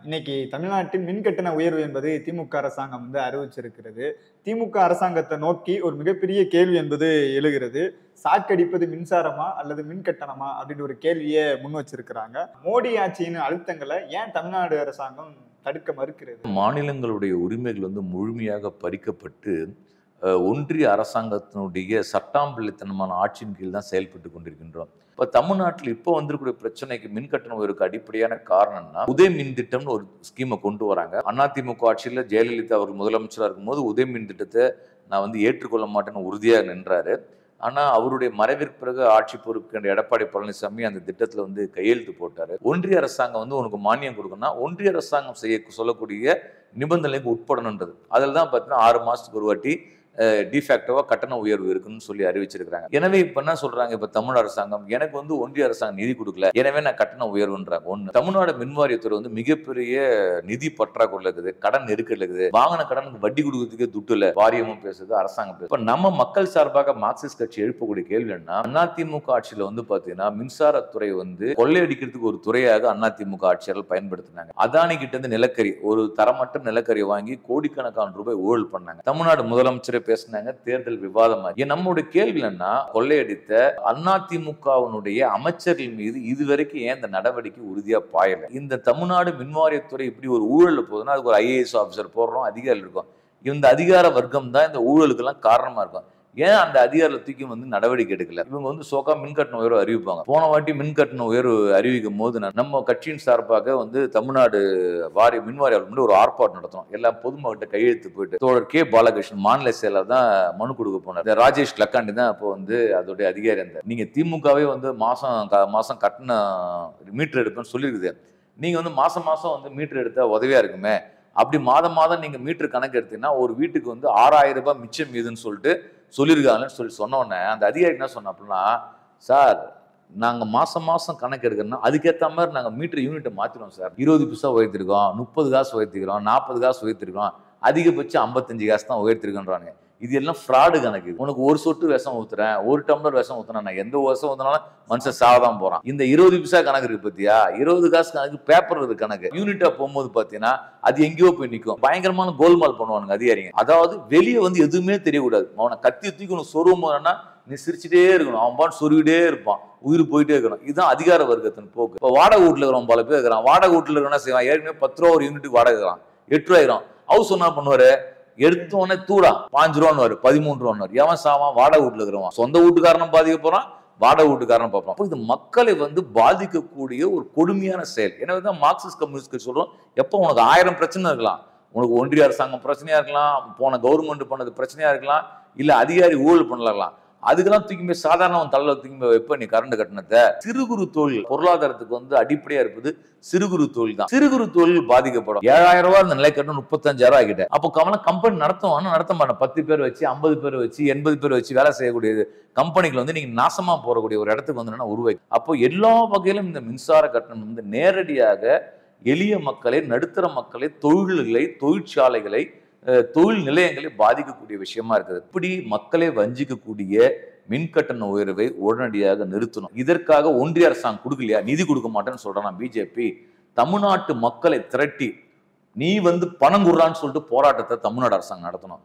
இன்னைக்கு தமிழ்நாட்டின் மின் கட்டண உயர்வு என்பது திமுக அரசாங்கம் அறிவிச்சிருக்கிறது. திமுக அரசாங்கத்தை நோக்கி ஒரு மிகப்பெரிய கேள்வி என்பது எழுகிறது. சாக்கடிப்பது மின்சாரமா அல்லது மின் கட்டணமா அப்படின்னு ஒரு கேள்வியை முன் வச்சிருக்கிறாங்க. மோடி ஆட்சியின் அழுத்தங்களை ஏன் தமிழ்நாடு அரசாங்கம் தடுக்க மறுக்கிறது? மாநிலங்களுடைய உரிமைகள் முழுமையாக பறிக்கப்பட்டு ஒன்றிய அரசாங்கத்தினுடைய சட்டாம்பிள்ளைத்தனமான ஆட்சியின் கீழ் தான் செயல்பட்டு கொண்டிருக்கின்றோம். இப்போ தமிழ்நாட்டில் இப்போ வந்திருக்கிற பிரச்சனைக்கு மின் கட்டணம் உயர்வுக்கு அடிப்படையான காரணம்னா உதய மின் திட்டம்னு ஒரு ஸ்கீமை கொண்டு வராங்க. அதிமுக ஆட்சியில் ஜெயலலிதா அவர்கள் முதலமைச்சராக இருக்கும்போது உதய மின் திட்டத்தை நான் ஏற்றுக்கொள்ள மாட்டேன்னு உறுதியாக நின்றாரு. ஆனால் அவருடைய மறைவிற்கு பிறகு ஆட்சி பொறுப்பு எடப்பாடி பழனிசாமி அந்த திட்டத்தில் கையெழுத்து போட்டார். ஒன்றிய அரசாங்கம் உனக்கு மானியம் கொடுக்கணும்னா ஒன்றிய அரசாங்கம் சொல்லக்கூடிய நிபந்தனைக்கு உட்படணுன்றது. அதில் தான் பார்த்தீங்கன்னா 6 மாதத்துக்கு ஒரு வாட்டி டிஃபேக்டோவா கட்டண உயர்வு இருக்குன்னு சொல்லி அறிவிச்சிருக்காங்க. எனவே இப்ப என்ன சொல்றாங்க, இப்ப தமிழ் அரசாங்கம் எனக்கு ஒன்றிய அரசாங்கம் நிதி கொடுக்கல, எனவே நான் கட்டண உயர்வுன்றாங்க. ஒண்ணு, தமிழ்நாடு மின்வாரியத்துறை மிகப்பெரிய நிதி பற்றாக்குறை இருக்குது, கடன் நெருக்கடி இருக்குது, வாங்கின கடனுக்கு வட்டி கொடுக்கறதுக்கே துட்டு இல்ல, வாரியமும் பேசுது, அரசாங்கம் பேசுது. இப்ப நம்ம மக்கள் சார்பாக மார்க்சிஸ்ட் கட்சி எழுப்பக்கூடிய கேள்வி என்ன, அதிமுக ஆட்சியில பாத்தீங்கன்னா மின்சாரத்துறை கொள்ளையடிக்கிறதுக்கு ஒரு துறையாக அதிமுக ஆட்சியாளர்கள் பயன்படுத்தினாங்க. அதானி கிட்ட இருந்து நிலக்கரி, ஒரு தரமற்ற நிலக்கரி வாங்கி கோடிக்கணக்கான ரூபாய் ஊழல் பண்ணாங்க. தமிழ்நாடு முதலமைச்சர் பேசினாங்க, தேர்தல் விவாதமாக. நம்முடைய கேள்வி என்ன, கொள்ளையடித்த அதிமுகவினுடைய அமைச்சர்கள் மீது இதுவரைக்கும் ஏன் இந்த நடவடிக்கை உறுதியா பாயல? இந்த தமிழ்நாடு மின்வாரியத்துறை இப்படி ஒரு ஊழல் போகுதுன்னா அதுக்கு ஒரு IAS ஆபிசர் போடுறோம், அதிகாரிகள் இருக்கும். இந்த அதிகார வர்க்கம் தான் இந்த ஊழலுக்கெல்லாம் காரணமா இருக்கும். ஏன் அந்த அதிகாரத்தை தூக்கி நடவடிக்கை எடுக்கல? இவங்க சோகா மின்கட்டண உயர்வு அறிவிப்பாங்க. போன வாட்டி மின்கட்டண உயர்வு அறிவிக்கும் போது நம்ம கட்சியின் சார்பாக தமிழ்நாடு மின்வாரியம் ஒரு ஆர்ப்பாட்டம் நடத்தணும். எல்லாம் பொதுமக்கிட்ட கையெழுத்து போயிட்டு தோழர் கே பாலகிருஷ்ணன் மாநில செயலர் தான் மனு கொடுக்க போனார். ராஜேஷ் லக்காண்டி தான் அப்போ அதோடைய அதிகாரி. அந்த நீங்க திமுகவே மாசம் கட்டண மீட்டர் எடுப்பேன்னு சொல்லியிருக்குது. நீங்க மாசம் மீட்டர் எடுத்தா உதவியா இருக்குமே, அப்படி மாதம் நீங்க மீட்டர் கணக்கு எடுத்தீங்கன்னா ஒரு வீட்டுக்கு 6000 ரூபாய் மிச்சம் மீதுன்னு சொல்லியிருக்காங்கன்னு சொன்ன உடனே அந்த அதிகாரி என்ன சொன்ன அப்படின்னா, சார் நாங்க மாசம் கணக்கு எடுக்கணும்னா அதுக்கேற்ற மாதிரி நாங்க மீட்டர் யூனிட்டை மாத்திரோம் சார். 20 பைசா உயர்த்திருக்கோம், 30 காசு உயர்த்திக்கிறோம், 40 காசு உயர்த்திருக்கோம், அதிகபட்சம் 55 காசு தான் உயர்த்திருக்கோன்றாங்க. இது எல்லாம் ஃப்ராடு கணக்கு. உனக்கு ஒரு சொட்டு விஷம் ஊத்துறேன், ஒரு டம்ளர் விஷம் ஊத்துனா, நான் எந்த விஷம் ஊத்தினாலும் மனுஷன் சாவதான் போறான். இந்த 20 பைசா கணக்கு இருக்கு பத்தியா, 20 காசு கணக்கு பேப்பர் இருக்கு கணக்கு. யூனிட்டா போகும்போது பாத்தீங்கன்னா அது எங்கேயோ போய் நிற்கும். பயங்கரமான கோல்மால் பண்ணுவானுங்க அதிகாரிங்க. அதாவது வெளியே எதுவுமே தெரியக்கூடாது. அவனை கத்தி தூக்கி உனக்கு சொருவோம்னா நீ சிரிச்சுட்டே இருக்கணும், அவன் பாட்டு சொருவிட்டே இருப்பான், உயிர் போயிட்டே இருக்கணும். இதுதான் அதிகார வர்க்கத்தின் போக்கு. இப்போ வாடகை வீட்டுல இருக்கிறவன் பல பேர் இருக்கிறான். வாடகை வீட்டுல இருக்கிறவனா செய்வான், ஏற்கனவே 10 ரூபா ஒரு யூனிட்டுக்கு வாடகை இருக்கிறான், 8 ரூபாயிரம். ஹவுஸ் என்ன பண்ணுவாரு, எடுத்தோடனே தூடா 5 ரூபான்னு 13 ரூபான்னு. எவன் சாவான், வாடகை வீட்டுல இருக்கிறவன். சொந்த வீட்டுக்காரனும் பாதிக்க போறான், வாடகை வீட்டுக்காரன் பார்ப்பான். அப்போ இது மக்களை பாதிக்கக்கூடிய ஒரு கொடுமையான செயல். எனவேதான் மார்க்சிஸ்ட் கம்யூனிஸ்ட் சொல்றோம், எப்போ உனக்கு 1000 பிரச்சனை இருக்கலாம், உனக்கு ஒன்றிய அரசாங்கம் பிரச்சனையா இருக்கலாம், போன கவர்மெண்ட் பண்ணது பிரச்சனையா இருக்கலாம், இல்ல அதிகாரி ஊழல் பண்ணலாம், அதுக்கெல்லாம் தூக்கி போய் சாதாரண தலையில தூக்கி போய் வைப்ப நீ கரண்ட் கட்டணத்தை. சிறு குறு தொழில் பொருளாதாரத்துக்கு அடிப்படையா இருப்பது சிறு குறு தொழில் தான். சிறு குறு தொழில் பாதிக்கப்படும். 7000 ரூபாய் இந்த நிலை கட்டணம் 35,000 ஆகிட்ட. அப்போ கம்பெனி நடத்தும், நடத்த மாட்டேன். 10 பேர் வச்சு, 50 பேர் வச்சு, 80 பேர் வச்சு வேலை செய்யக்கூடிய கம்பெனிகள் நீங்க நாசமா போறக்கூடிய ஒரு இடத்துக்கு உருவாக்கி. அப்போ எல்லா வகையிலும் இந்த மின்சார கட்டணம் நேரடியாக எளிய மக்களை, நடுத்தர மக்களை, தொழில்களை, தொழிற்சாலைகளை, தொழில் நிலையங்களை பாதிக்கக்கூடிய விஷயமா இருக்குது. இப்படி மக்களை வஞ்சிக்கக்கூடிய மின்கட்டண உயர்வை உடனடியாக நிறுத்தணும். இதற்காக ஒன்றிய அரசாங்கம் கொடுக்கலையா, நிதி கொடுக்க மாட்டேன்னு சொல்றான் பிஜேபி. தமிழ்நாட்டு மக்களை திரட்டி நீ பணம் கொடுறான்னு சொல்லிட்டு போராட்டத்தை தமிழ்நாடு அரசாங்கம் நடத்தணும்.